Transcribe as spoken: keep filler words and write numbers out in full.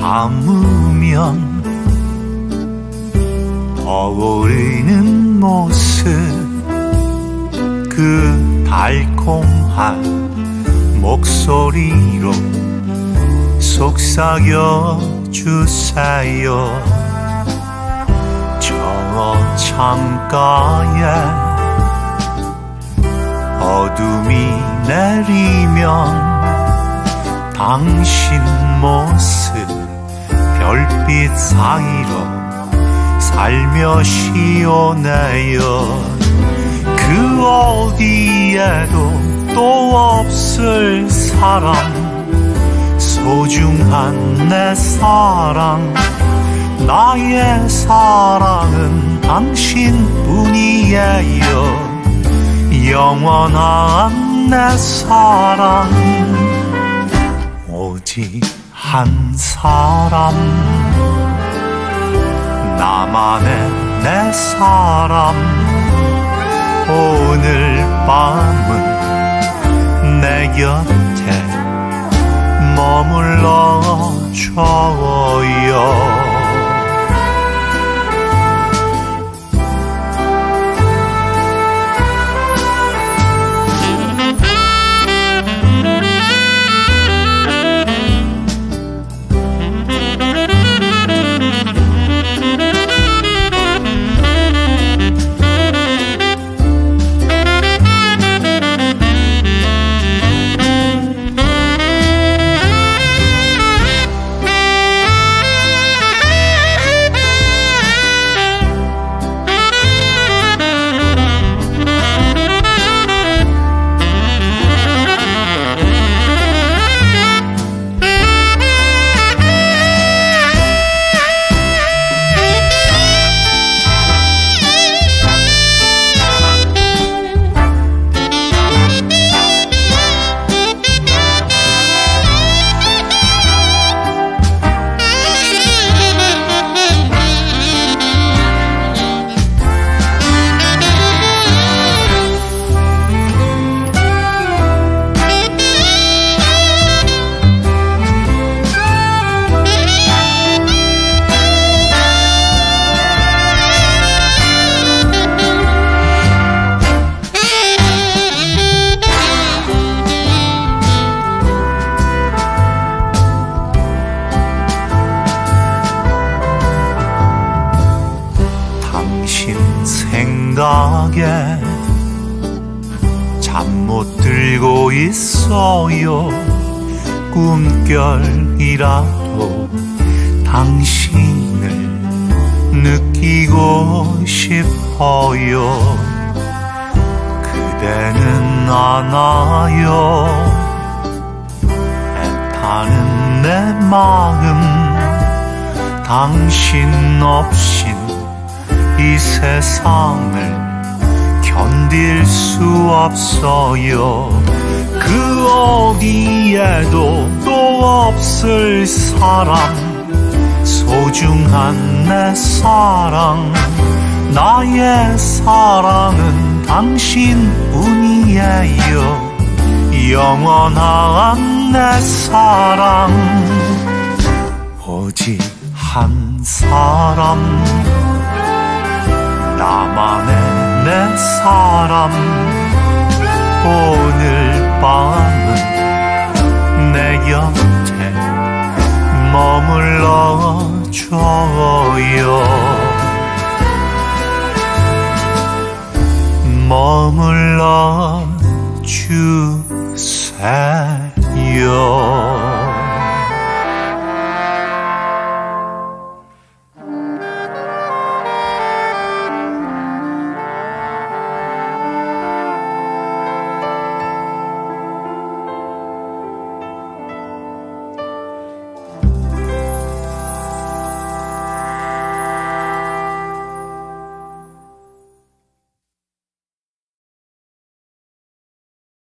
감으면 떠오르는 모습, 그 달콤한 목소리로 속삭여 주세요. 저 창가에 어둠이 내리면 당신 모습 별빛 사이로 살며시 오네요. 그 어디에도 또 없을 사랑, 소중한 내 사랑, 나의 사랑은 당신뿐이에요. 영원한 내 사랑, 오직 한 사람, 나만의 내 사람. 오늘 밤은 내 곁에 머물러 줘요. 생각에 잠 못 들고 있어요. 꿈결이라도 당신을 느끼고 싶어요. 그대는 아나요, 애타는 내 마음. 당신 없인 이 세상을 견딜 수 없어요. 그 어디에도 또 없을 사람, 소중한 내 사랑. 나의 사랑은 당신뿐이에요. 영원한 내 사랑, 오직 한 사람, 나만의 내 사람. 오늘 밤은 내 곁에 머물러 줘요. 머물러 주세요.